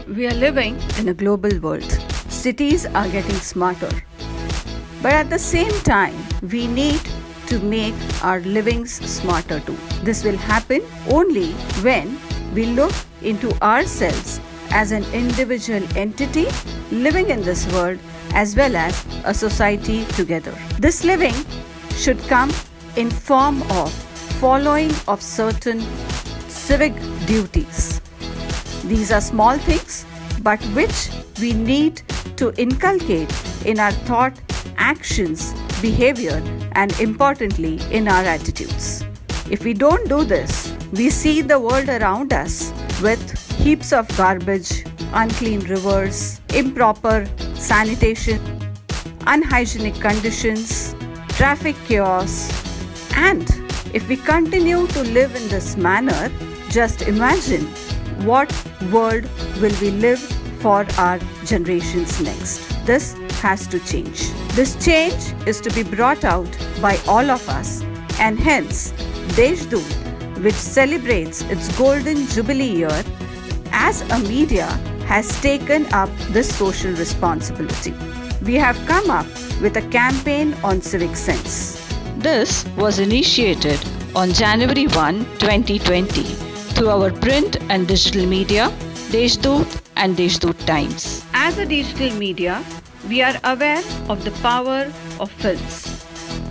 We are living in a global world. Cities are getting smarter. But at the same time, we need to make our livings smarter too. This will happen only when we look into ourselves as an individual entity living in this world as well as a society together. This living should come in form of following of certain civic duties. These are small things, but which we need to inculcate in our thought, actions, behavior, and importantly, in our attitudes. If we don't do this, we see the world around us with heaps of garbage, unclean rivers, improper sanitation, unhygienic conditions, traffic chaos, and if we continue to live in this manner, just imagine what world will we live for our generations next. This has to change. This change is to be brought out by all of us, and hence Deshdoot, which celebrates its golden jubilee year, as a media has taken up this social responsibility. We have come up with a campaign on civic sense. This was initiated on January 1, 2020 through our print and digital media, Deshdoot and Deshdoot Times. As a digital media, we are aware of the power of films.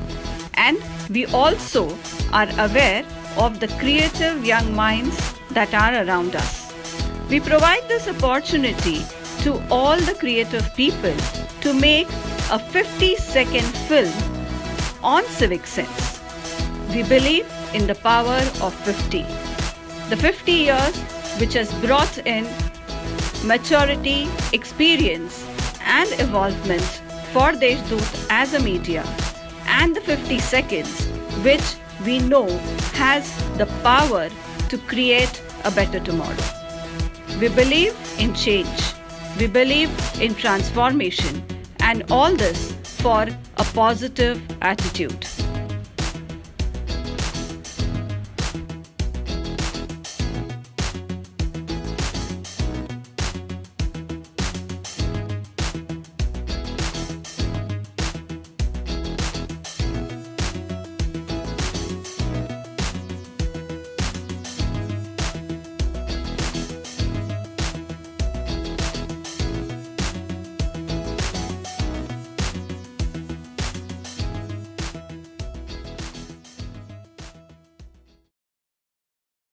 And we also are aware of the creative young minds that are around us. We provide this opportunity to all the creative people to make a 50-second film on civic sense. We believe in the power of 50. The 50 years which has brought in maturity, experience and evolvement for Deshdoot as a media, and the 50 seconds which we know has the power to create a better tomorrow. We believe in change. We believe in transformation, and all this for a positive attitude.